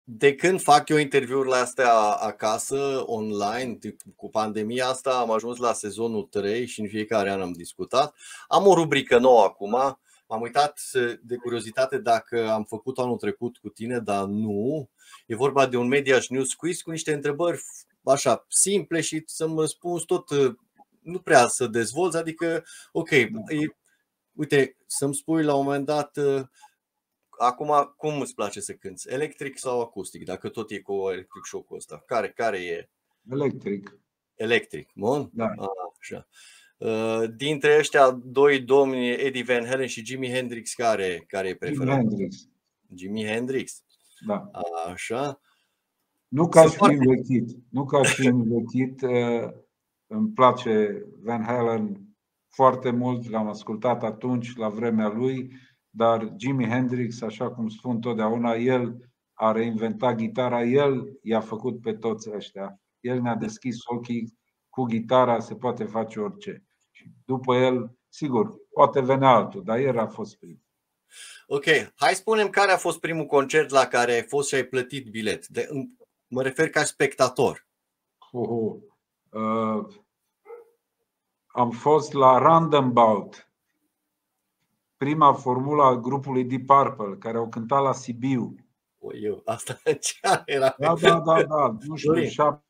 De când fac eu interviurile astea acasă, online, cu pandemia asta, am ajuns la sezonul 3 și în fiecare an am discutat. Am o rubrică nouă acum. M-am uitat de curiozitate dacă am făcut anul trecut cu tine, dar nu. E vorba de un Media News Quiz cu niște întrebări așa simple și să-mi răspunzi tot, nu prea să dezvolți, adică, ok, uite, să-mi spui la un moment dat, acum cum îți place să cânti, electric sau acustic, dacă tot e cu electric show-ul ăsta, care e? Electric. Electric, bun? Da. Așa. Dintre ăștia doi domni, Eddie Van Halen și Jimi Hendrix, care e preferat? Jimi Hendrix. Jimi Hendrix? Da. Așa. Nu că aș fi învechit, îmi place Van Halen foarte mult, l-am ascultat atunci, la vremea lui, dar Jimi Hendrix, așa cum spun totdeauna, el a reinventat gitara, el i-a făcut pe toți ăștia. El ne-a deschis ochii, cu gitara se poate face orice. Și după el, sigur, poate venea altul, dar el a fost primul. Ok, hai spune-mi care a fost primul concert la care ai fost și ai plătit bilet. Mă refer ca spectator. Am fost la Roundabout, prima formulă a grupului Deep Purple, care au cântat la Sibiu. Asta ce era? Da. Nu știu,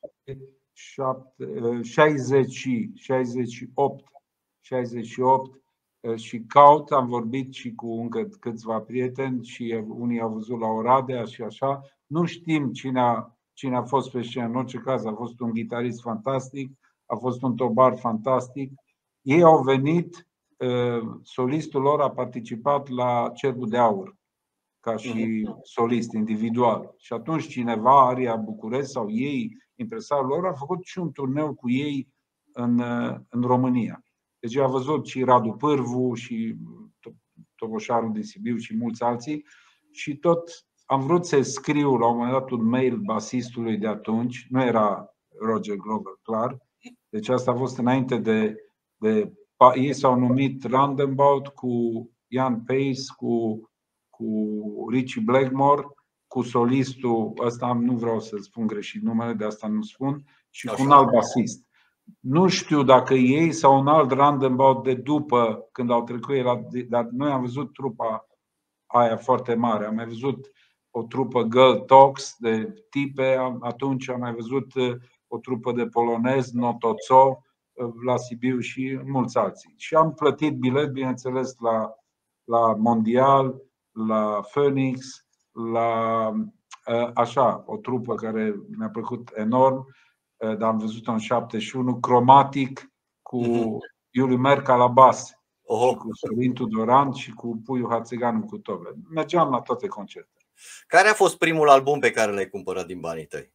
68 și caut, am vorbit și cu încă câțiva prieteni și unii au văzut la Oradea și așa. Nu știm cine a fost pe scenă. În orice caz a fost un gitarist fantastic, a fost un tobar fantastic. Ei au venit, solistul lor a participat la Cerbul de Aur ca și solist individual. Și atunci cineva, Aria București sau ei, impresarul lor, a făcut și un turneu cu ei în România. Deci a văzut și Radu Pârvu și Toboșarul din Sibiu și mulți alții și tot am vrut să scriu la un moment dat un mail basistului de atunci, nu era Roger Glover, clar. Deci asta a fost înainte de ei s-au numit Roundabout cu Ian Pace, cu Richie Blackmore, cu solistul ăsta, nu vreau să spun greșit numele, de asta nu spun, și cu un alt basist. Nu știu dacă ei sau un alt Roundabout de după, când au trecut ei dar noi am văzut trupa aia foarte mare. Am mai văzut o trupă Girl Talks de tipe, atunci am mai văzut o trupă de polonez, Notozo, la Sibiu și mulți alții. Și am plătit bilet, bineînțeles, la Mondial, la Phoenix, la o trupă care mi-a plăcut enorm, dar am văzut-o în 71, Chromatic, cu Iuliu Merca la bas, și cu Sorin Tudoran și cu Puiu Hațeganu cu tobe. Mergeam la toate concertele. Care a fost primul album pe care l-ai cumpărat din banii tăi?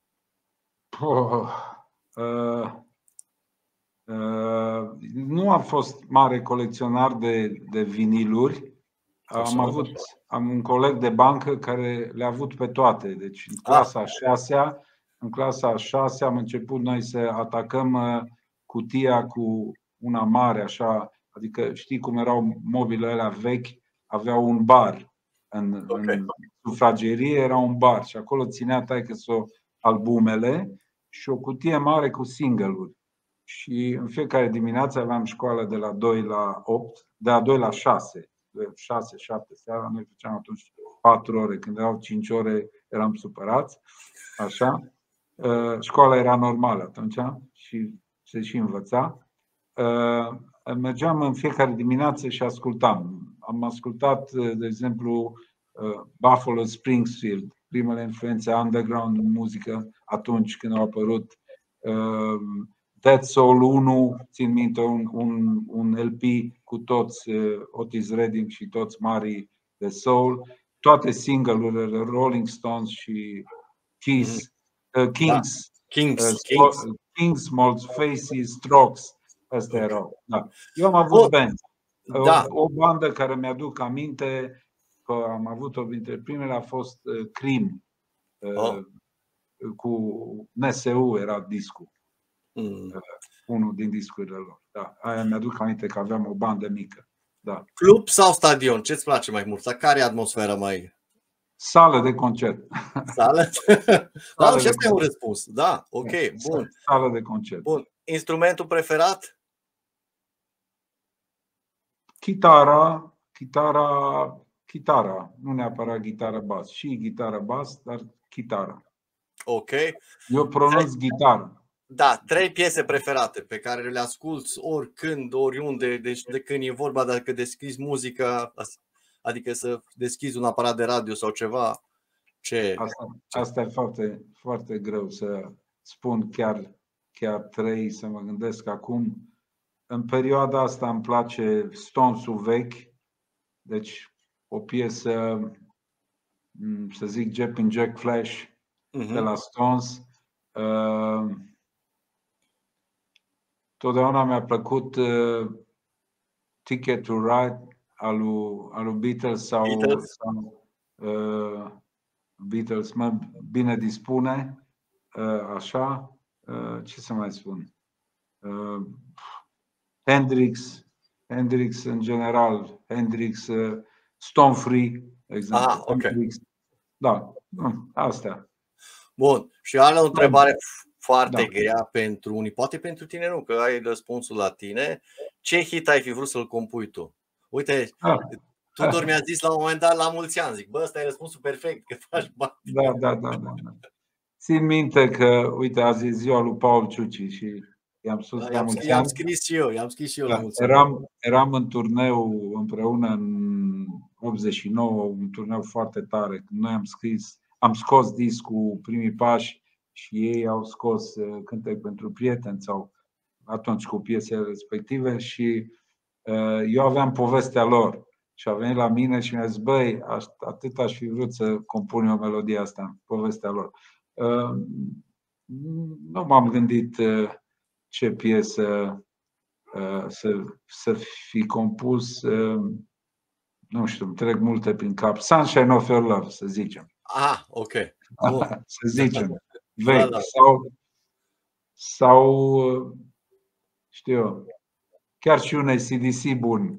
Nu am fost mare colecționar de viniluri. Am un coleg de bancă care le-a avut pe toate. Deci în clasa a 6 am început noi să atacăm cutia cu una mare, așa, adică știi cum erau mobilele alea vechi, aveau un bar. În sufragerie era un bar și acolo ținea taică-so albumele și o cutie mare cu single-uri. Și în fiecare dimineață aveam școală de la 2 la 8, de la 2 la 6, 6-7 seara, noi făceam atunci 4 ore, când erau 5 ore eram supărați, așa. Școala era normală atunci și se și învăța. Mergeam în fiecare dimineață și ascultam. Am ascultat, de exemplu, Buffalo Springfield, primele influențe underground în muzică atunci când au apărut. Dead Soul 1, țin minte, un LP cu toți Otis Redding și toți marii de soul, toate single-urile Rolling Stones și Kings, Mold Faces, Strokes, astea erau. Da. Eu am avut band. O bandă care mi-aduc aminte că am avut-o dintre primele a fost Cream, cu NSU era discul. Unul din discurile lor. Da. Aia mi-aduc aminte că aveam o bandă mică. Da. Club sau stadion? Ce-ți place mai mult? Sau care e atmosfera mai? Sală de concert. Sală? Da, și asta e un răspuns. Da, ok, bun. Sală de concert. Bun. Instrumentul preferat? Chitara, nu neapărat chitară bas, și chitară bas, dar chitară. Ok. Eu pronunț chitară. Da, 3 piese preferate pe care le asculți oricând, oriunde, deci de când e vorba dacă deschizi muzică, adică să deschizi un aparat de radio sau ceva. Asta e foarte, foarte greu să spun chiar 3, să mă gândesc acum. În perioada asta îmi place Stones-ul vechi, deci o piesă, să zic Jumpin' Jack Flash de la Stones. Totdeauna mi-a plăcut Ticket to Ride al lui Beatles sau Beatles, mă bine dispune, așa, ce să mai spun? Hendrix în general, Hendrix, Stone Free, exemplu. Okay. Da, astea. Bun, și are o întrebare foarte grea pentru unii, poate pentru tine nu, că ai răspunsul la tine. Ce hit ai fi vrut să-l compui tu? Uite, Tudor mi-a zis la un moment dat, la mulți ani, zic, ăsta e răspunsul perfect, că faci bani. Da. Țin minte că, uite, azi e ziua lui Paul Ciuci și i-am spus la mulți ani. I-am scris și eu la mulți ani. Eram în turneu împreună în 89, un turneu foarte tare. Noi am scos discul Primii Pași și ei au scos Cântec pentru prieteni sau atunci cu piesele respective și eu aveam povestea lor. Și a venit la mine și mi-a zis, băi, atât aș fi vrut să compun eu melodia asta, povestea lor. Nu m-am gândit ce piesă să fi compus, nu știu, îmi trec multe prin cap. Sunshine of Your Love, să zicem. Ok. Să zicem. Vechi. Sau, știu eu, chiar și un AC/DC bun.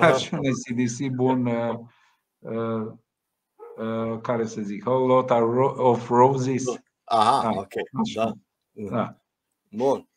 Care să zic, Whole Lot of Roses. Ok. Da. Bun.